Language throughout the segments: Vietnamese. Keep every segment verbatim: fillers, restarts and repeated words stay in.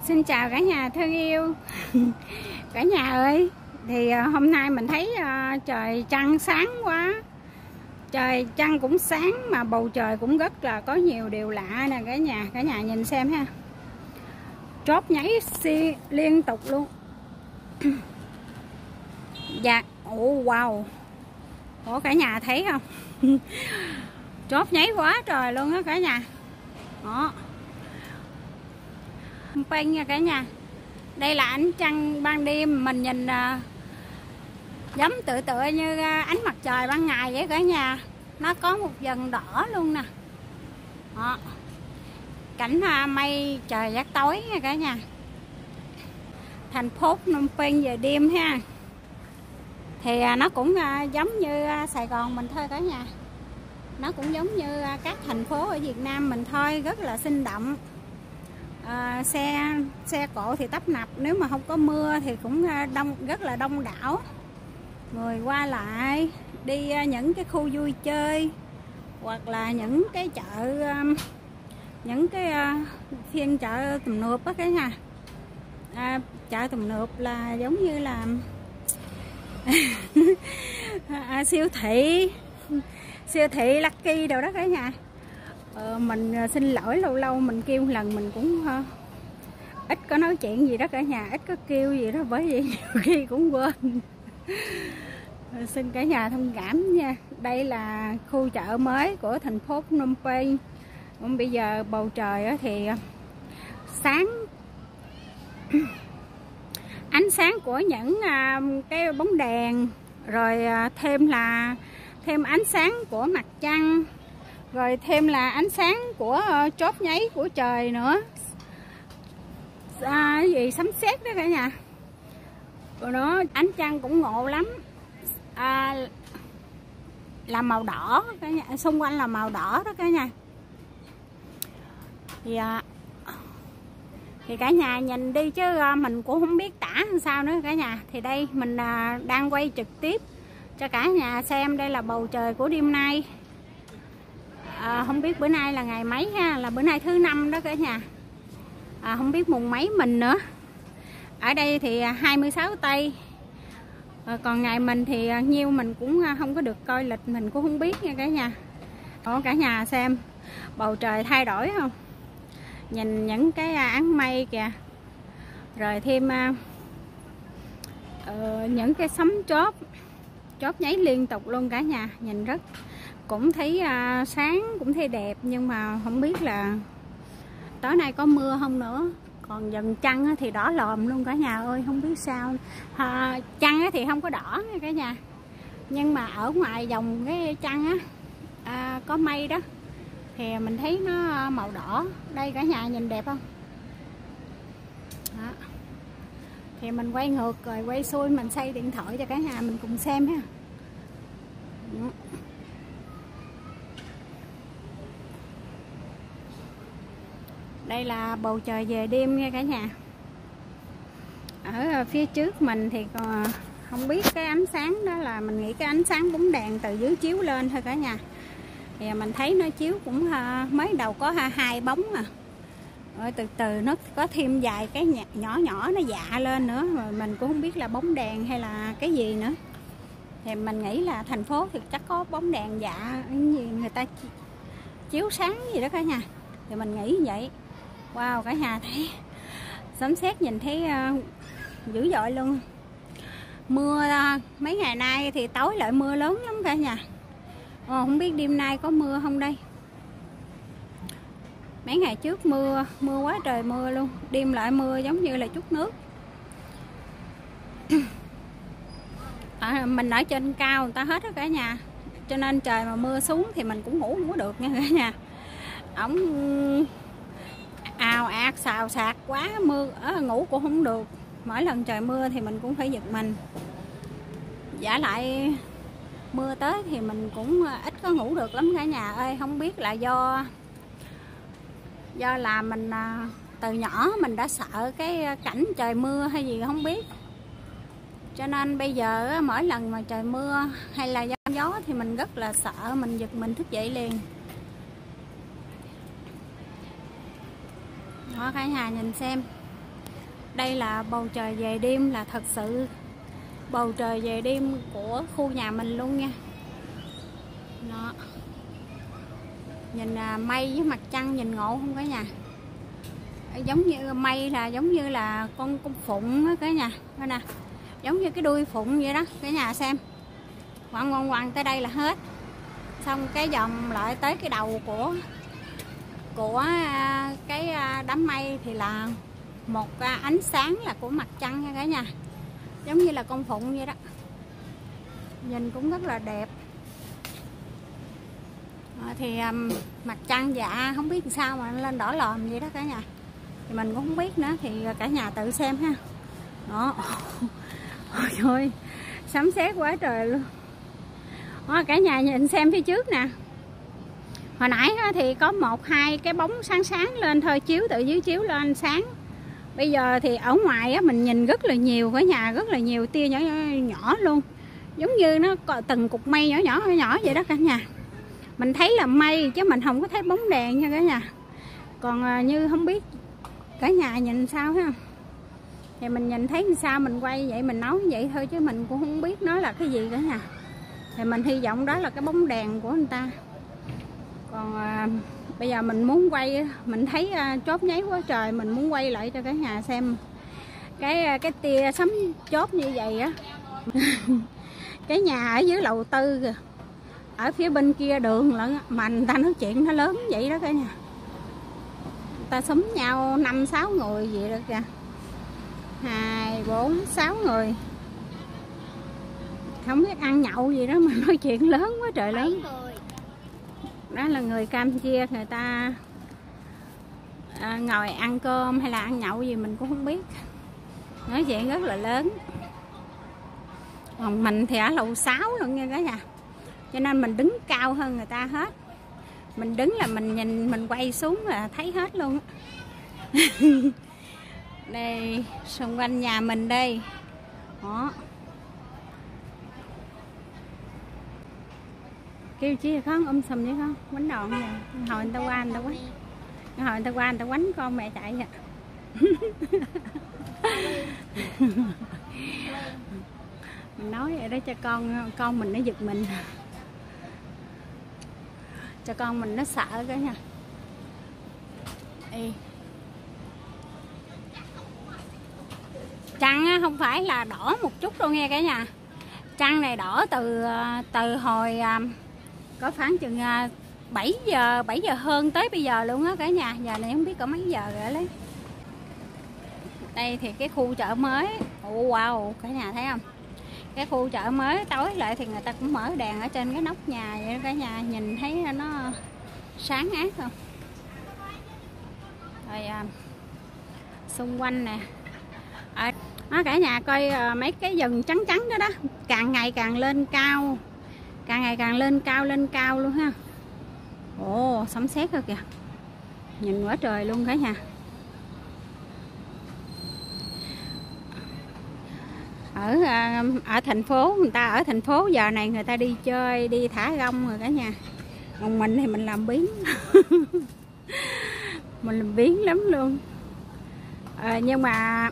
Xin chào cả nhà thân yêu. Cả nhà ơi, thì hôm nay mình thấy uh, trời trăng sáng quá. Trời trăng cũng sáng mà bầu trời cũng rất là có nhiều điều lạ nè cả nhà. Cả nhà nhìn xem ha. Chóp nháy xi liên tục luôn. Dạ, ồ wow. Ủa cả nhà thấy không? Chóp nháy quá trời luôn á cả nhà. Đó. Phanh nha cả nhà. Đây là ánh trăng ban đêm, mình nhìn uh, giống tựa tựa như uh, ánh mặt trời ban ngày vậy cả nhà. Nó có một dần đỏ luôn nè. Đó. Cảnh uh, mây trời giáp tối nha cả nhà. Thành phố Phnom Penh về đêm ha. Thì uh, nó cũng uh, giống như uh, Sài Gòn mình thôi cả nhà. Nó cũng giống như uh, các thành phố ở Việt Nam mình thôi, rất là sinh động. À, xe xe cộ thì tấp nập, nếu mà không có mưa thì cũng đông, rất là đông đảo người qua lại đi những cái khu vui chơi hoặc là những cái chợ, những cái phiên chợ tùm nụp á cả nhà. À, chợ tùm nụp là giống như là à, siêu thị siêu thị Lucky đâu đó cả nhà. Ờ, mình xin lỗi lâu lâu mình kêu lần mình cũng uh, ít có nói chuyện gì đó cả nhà, ít có kêu gì đó, bởi vì nhiều khi cũng quên. Ờ, xin cả nhà thông cảm nha. Đây là khu chợ mới của thành phố Phnom Penh. Còn bây giờ bầu trời thì sáng ánh sáng của những uh, cái bóng đèn, rồi uh, thêm là thêm ánh sáng của mặt trăng, rồi thêm là ánh sáng của uh, chóp nháy của trời nữa. À, cái gì sấm sét đó cả nhà. Rồi đó, ánh trăng cũng ngộ lắm. À, là màu đỏ cả nhà, xung quanh là màu đỏ đó cả nhà. Thì à, thì cả nhà nhìn đi chứ à, mình cũng không biết tả làm sao nữa cả nhà. Thì đây mình à, đang quay trực tiếp cho cả nhà xem. Đây là bầu trời của đêm nay. À, không biết bữa nay là ngày mấy ha, là bữa nay thứ năm đó cả nhà. À, không biết mùng mấy mình nữa. Ở đây thì hai mươi sáu tây. À, còn ngày mình thì nhiêu mình cũng không có được coi lịch, mình cũng không biết nha cả nhà. Đó, cả nhà xem bầu trời thay đổi không? Nhìn những cái áng mây kìa. Rồi thêm uh, những cái sấm chớp chớp nháy liên tục luôn cả nhà. Nhìn rất cũng thấy uh, sáng, cũng thấy đẹp, nhưng mà không biết là tối nay có mưa không nữa. Còn dần trăng thì đỏ lòm luôn cả nhà ơi, không biết sao. À, trăng thì không có đỏ nha cả nhà, nhưng mà ở ngoài dòng cái trăng á à, có mây đó thì mình thấy nó màu đỏ. Đây cả nhà nhìn đẹp không? Đó. Thì mình quay ngược rồi quay xuôi, mình xoay điện thoại cho cả nhà mình cùng xem ha. Đó. Đây là bầu trời về đêm nha cả nhà. Ở phía trước mình thì còn không biết cái ánh sáng đó là mình nghĩ cái ánh sáng bóng đèn từ dưới chiếu lên thôi cả nhà. Thì mình thấy nó chiếu cũng mới đầu có hai bóng à. Rồi từ từ nó có thêm vài cái nhỏ nhỏ nó dạ lên nữa, mà mình cũng không biết là bóng đèn hay là cái gì nữa. Thì mình nghĩ là thành phố thì chắc có bóng đèn dạ cái gì người ta chiếu sáng gì đó cả nhà. Thì mình nghĩ vậy. Wow, cả nhà thấy sấm sét nhìn thấy uh, dữ dội luôn. Mưa uh, mấy ngày nay thì tối lại mưa lớn lắm cả nhà. Ồ, không biết đêm nay có mưa không đây. Mấy ngày trước mưa, mưa quá trời mưa luôn. Đêm lại mưa giống như là chút nước. À, mình ở trên cao người ta hết đó cả nhà. Cho nên trời mà mưa xuống thì mình cũng ngủ không có được nha cả nhà. Ổng ào ạt xào xạc quá, mưa ở ngủ cũng không được. Mỗi lần trời mưa thì mình cũng phải giật mình. Giả lại mưa tới thì mình cũng ít có ngủ được lắm cả nhà ơi. Không biết là do do là mình từ nhỏ mình đã sợ cái cảnh trời mưa hay gì không biết. Cho nên bây giờ mỗi lần mà trời mưa hay là gió gió thì mình rất là sợ, mình giật mình thức dậy liền. Đó cả nhà nhìn xem. Đây là bầu trời về đêm, là thật sự bầu trời về đêm của khu nhà mình luôn nha. Đó. Nhìn à, mây với mặt trăng nhìn ngộ không cả nhà. Giống như mây là giống như là con con phụng á cả nhà. Đây nè, giống như cái đuôi phụng vậy đó cả nhà xem. Quằn quằn quằn tới đây là hết. Xong cái vòng lại tới cái đầu của của à, cái à, đám mây thì là một à, ánh sáng là của mặt trăng nha cả nhà. Giống như là con phụng vậy đó. Nhìn cũng rất là đẹp. À, thì um, mặt trăng dạ không biết sao mà lên đỏ lòm vậy đó cả nhà. Thì mình cũng không biết nữa, thì cả nhà tự xem ha. Đó. Ôi trời, sấm sét quá trời luôn. Đó, cả nhà nhìn xem phía trước nè. Hồi nãy thì có một hai cái bóng sáng sáng lên thôi, chiếu từ dưới chiếu lên sáng. Bây giờ thì ở ngoài á, mình nhìn rất là nhiều cả nhà, rất là nhiều tia nhỏ nhỏ, nhỏ luôn. Giống như nó có từng cục mây nhỏ nhỏ nhỏ vậy đó cả nhà. Mình thấy là mây chứ mình không có thấy bóng đèn nha cả nhà. Còn như không biết cả nhà nhìn sao ha. Thì mình nhìn thấy làm sao mình quay vậy, mình nói vậy thôi chứ mình cũng không biết nó là cái gì cả nhà. Thì mình hy vọng đó là cái bóng đèn của người ta. Còn à, bây giờ mình muốn quay, mình thấy à, chớp nháy quá trời, mình muốn quay lại cho cả nhà xem cái cái tia sấm chớp như vậy á. Cái nhà ở dưới lầu tư kìa, ở phía bên kia đường lận mà người ta nói chuyện nó lớn vậy đó cả nhà. Người ta xúm nhau năm sáu người vậy đó kìa. Hai bốn sáu người. Không biết ăn nhậu gì đó mà nói chuyện lớn quá trời lớn. Đó là người Campuchia, người ta à, ngồi ăn cơm hay là ăn nhậu gì mình cũng không biết. Nói chuyện rất là lớn. Còn mình thì ở lầu sáu luôn nha cả nhà. Cho nên mình đứng cao hơn người ta hết. Mình đứng là mình nhìn, mình quay xuống là thấy hết luôn. Đây, xung quanh nhà mình đây. Đó. Kêu chi con um sùm vậy con, quánh đòn nè. Hồi người ta qua người ta quánh. Hồi người ta qua người ta quánh con mẹ chạy vậy. Mình nói vậy đó cho con con mình nó giật mình. Cho con mình nó sợ cái nha. Ê. Trăng không phải là đỏ một chút đâu nghe cả nhà. Trăng này đỏ từ từ hồi có khoảng chừng bảy giờ bảy giờ hơn tới bây giờ luôn á cả nhà. Giờ này không biết có mấy giờ rồi lấy. Đây thì cái khu chợ mới. Ồ wow, cả nhà thấy không? Cái khu chợ mới tối lại thì người ta cũng mở đèn ở trên cái nóc nhà vậy đó cả nhà, nhìn thấy nó sáng ác không? Rồi à, xung quanh nè. À, đó, cả nhà coi à, mấy cái rừng trắng trắng đó đó, càng ngày càng lên cao. Càng ngày càng lên cao lên cao luôn ha. Ồ, sấm sét rồi kìa. Nhìn quá trời luôn cả nhà. Ở ở thành phố, người ta ở thành phố giờ này người ta đi chơi, đi thả rong rồi cả nhà. Còn mình thì mình làm biếng. Mình làm biếng lắm luôn. À, nhưng mà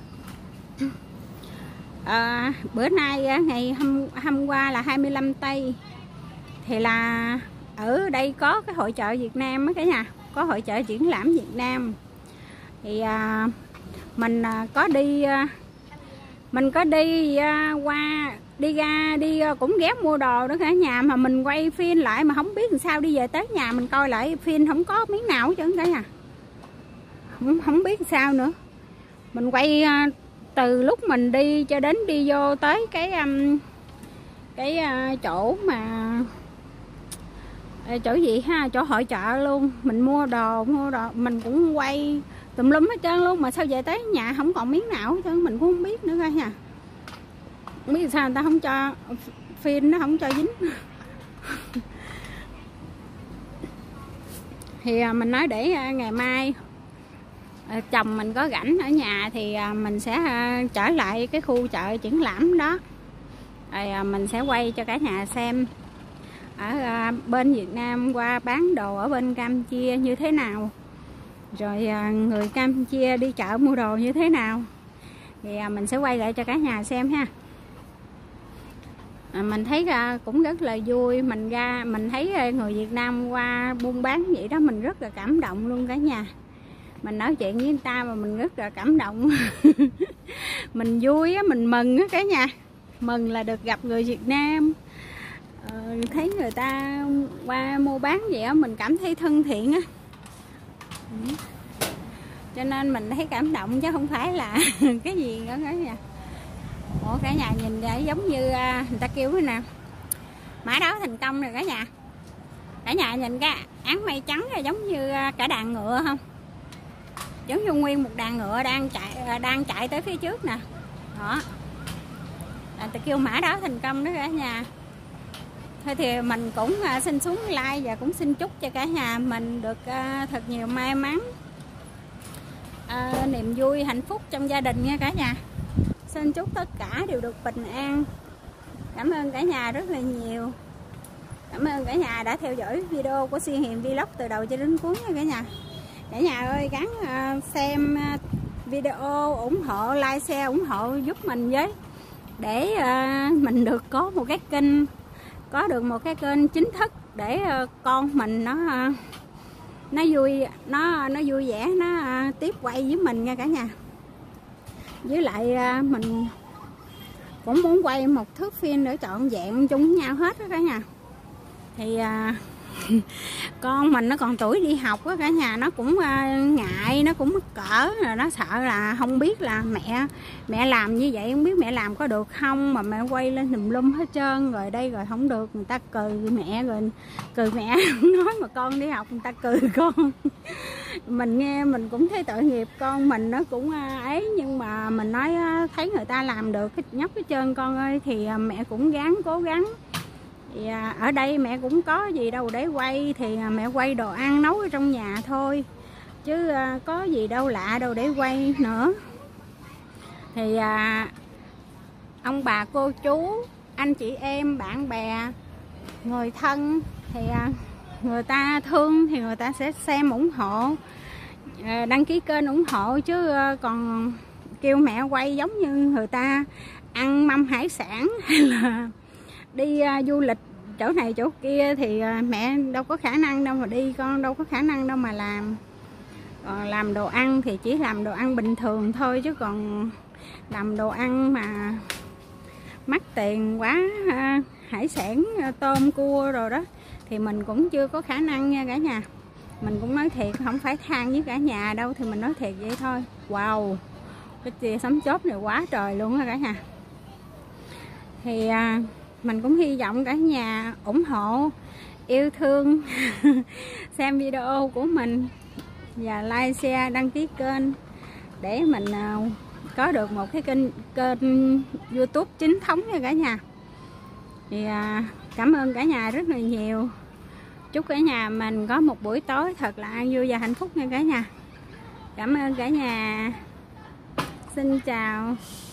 à, bữa nay ngày hôm, hôm qua là hai mươi lăm tây thì là ở đây có cái hội chợ Việt Nam á cả nhà, có hội chợ triển lãm Việt Nam. Thì à, mình à, có đi à, mình có đi à, qua đi ra đi à, cũng ghé mua đồ đó cả nhà, mà mình quay phim lại mà không biết làm sao đi về tới nhà mình coi lại phim không có miếng nào hết trơn cả nhà. Không, không biết sao nữa. Mình quay à, từ lúc mình đi cho đến đi vô tới cái um, cái uh, chỗ mà chỗ gì ha, chỗ hội chợ luôn. Mình mua đồ mua đồ mình cũng quay tùm lum hết trơn luôn, mà sao về tới nhà không còn miếng nào hết trơn, mình cũng không biết nữa cả nhà. Không biết sao người ta không cho phim, nó không cho dính. Thì mình nói để ngày mai chồng mình có rảnh ở nhà thì mình sẽ trở lại cái khu chợ triển lãm đó, rồi mình sẽ quay cho cả nhà xem ở bên Việt Nam qua bán đồ ở bên Campuchia như thế nào, rồi người Campuchia đi chợ mua đồ như thế nào. thì à, mình sẽ quay lại cho cả nhà xem ha. À, mình thấy à, cũng rất là vui. Mình ra mình thấy người Việt Nam qua buôn bán vậy đó, mình rất là cảm động luôn cả nhà. Mình nói chuyện với người ta mà mình rất là cảm động. Mình vui á, mình mừng á cả nhà. Mừng là được gặp người Việt Nam. Ờ, thấy người ta qua mua bán vậy á, mình cảm thấy thân thiện á. Ừ. Cho nên mình thấy cảm động chứ không phải là cái gì nữa cả nhà. Ủa cả nhà nhìn vậy giống như người ta kêu thế nè, mã đáo thành công rồi cả nhà. Cả nhà nhìn cái áng mây trắng là giống như cả đàn ngựa không? Giống như nguyên một đàn ngựa đang chạy đang chạy tới phía trước nè. Đó. Là ta kêu mã đáo thành công đó cả nhà. Thôi thì mình cũng xin xuống like và cũng xin chúc cho cả nhà mình được thật nhiều may mắn, à, niềm vui hạnh phúc trong gia đình nha cả nhà. Xin chúc tất cả đều được bình an. Cảm ơn cả nhà rất là nhiều. Cảm ơn cả nhà đã theo dõi video của Siêu Hiền Vlog từ đầu cho đến cuối nha cả nhà. Cả nhà ơi gắng xem video, ủng hộ, like, share, ủng hộ giúp mình với, để mình được có một cái kênh, có được một cái kênh chính thức để con mình nó nó vui, nó nó vui vẻ, nó tiếp quay với mình nha cả nhà. Với lại mình cũng muốn quay một thước phim để trọn vẹn chung với nhau hết đó cả nhà. Thì à, con mình nó còn tuổi đi học á cả nhà, nó cũng à, ngại, nó cũng mắc cỡ, rồi nó sợ là không biết là mẹ mẹ làm như vậy không biết mẹ làm có được không, mà mẹ quay lên tùm lum hết trơn, rồi đây rồi không được, người ta cười mẹ, rồi cười mẹ nói mà con đi học người ta cười con. Mình nghe mình cũng thấy tội nghiệp con mình, nó cũng ấy, nhưng mà mình nói thấy người ta làm được cái nhóc cái trơn con ơi, thì mẹ cũng gắng cố gắng. Thì ở đây mẹ cũng có gì đâu để quay, thì mẹ quay đồ ăn nấu ở trong nhà thôi, chứ có gì đâu lạ đâu để quay nữa. Thì ông bà cô chú, anh chị em, bạn bè, người thân thì người ta thương thì người ta sẽ xem ủng hộ, đăng ký kênh ủng hộ, chứ còn kêu mẹ quay giống như người ta ăn mâm hải sản hay là đi uh, du lịch chỗ này chỗ kia thì uh, mẹ đâu có khả năng đâu mà đi, con đâu có khả năng đâu mà làm. Còn làm đồ ăn thì chỉ làm đồ ăn bình thường thôi, chứ còn làm đồ ăn mà mắc tiền quá, uh, hải sản, uh, tôm cua rồi đó thì mình cũng chưa có khả năng nha cả nhà. Mình cũng nói thiệt, không phải than với cả nhà đâu, thì mình nói thiệt vậy thôi. Wow, cái chìa sấm chớp này quá trời luôn á cả nhà. Thì à, mình cũng hy vọng cả nhà ủng hộ, yêu thương xem video của mình và like, share, đăng ký kênh để mình à, có được một cái kênh kênh YouTube chính thống nha cả nhà. Thì à, cảm ơn cả nhà rất là nhiều. Chúc cả nhà mình có một buổi tối thật là an vui và hạnh phúc nha cả nhà. Cảm ơn cả nhà. Xin chào.